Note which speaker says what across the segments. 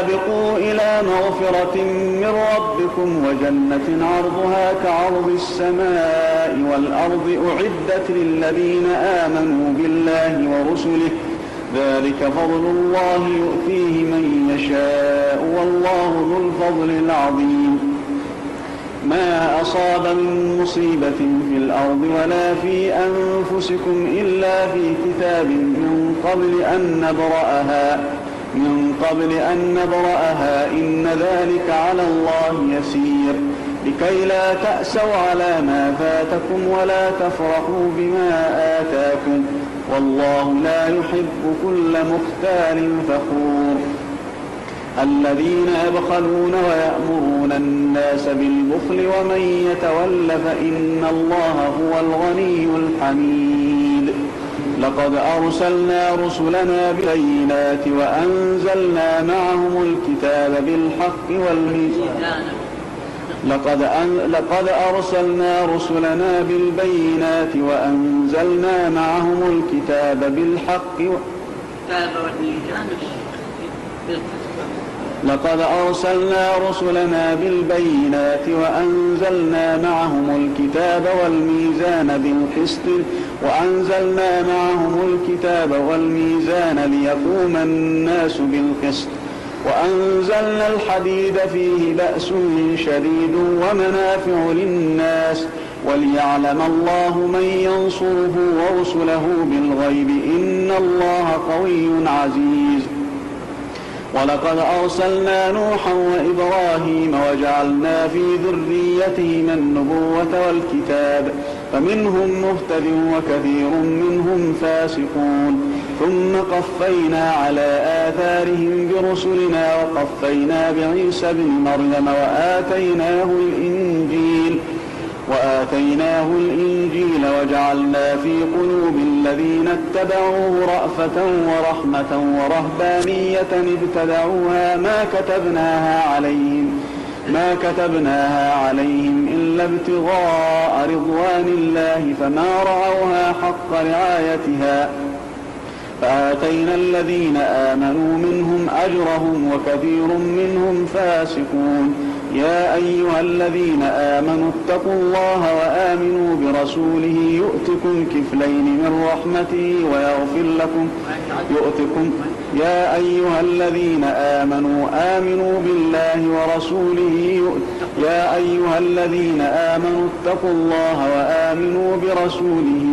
Speaker 1: سابقوا إلى مغفرة من ربكم وجنة عرضها كعرض السماء والأرض أعدت للذين آمنوا بالله ورسله ذلك فضل الله يؤتيه من يشاء والله ذو الفضل العظيم ما أصاب من مصيبة في الأرض ولا في أنفسكم إلا في كتاب من قبل أن نبرأها إن ذلك على الله يسير لكي لا تأسوا على ما فاتكم ولا تفرحوا بما آتاكم والله لا يحب كل مختال فخور الذين يبخلون ويأمرون الناس بالبخل ومن يتول فإن الله هو الغني الحميد لقد أرسلنا رسلنا بالبينات وأنزلنا معهم الكتاب بالحق والميزان لقد أرسلنا رسلنا بالبينات وأنزلنا معهم الكتاب بالحق لقد أرسلنا رسلنا بالبينات وأنزلنا معهم الكتاب والميزان ليقوم الناس بالقسط وأنزلنا الحديد فيه بأس شديد ومنافع للناس وليعلم الله من ينصره ورسله بالغيب إن الله قوي عزيز ولقد أرسلنا نوحا وإبراهيم وجعلنا في ذريتهما النبوة والكتاب فمنهم مهتد وكثير منهم فاسقون ثم قفينا على آثارهم برسلنا وقفينا بعيسى ابن مريم وآتيناه الإنجيل وجعلنا في قلوب الذين اتبعوه رأفة ورحمة ورهبانية ابتدعوها ما كتبناها عليهم إلا ابتغاء رضوان الله فما رعوها حق رعايتها فآتينا الذين آمنوا منهم أجرهم وكثير منهم فاسقون يا أيها الذين آمنوا اتقوا الله وآمنوا برسوله يؤتكم كفلين من رحمته ويغفر لكم يا أيها الذين آمنوا آمنوا بالله ورسوله اتقوا الله وآمنوا برسوله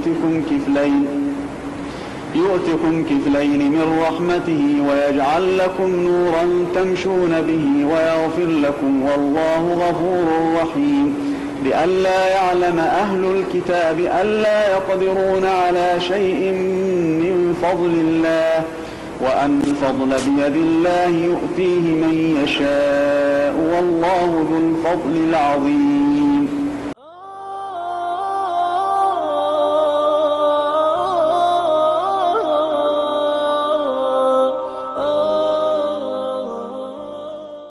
Speaker 1: يؤتكم كفلين من رحمته ويجعل لكم نورا تمشون به ويغفر لكم والله غفور رحيم لئلا يعلم أهل الكتاب ألا يقدرون على شيء من فضل الله وأن الفضل بيد الله يؤتيه من يشاء والله ذو الفضل العظيم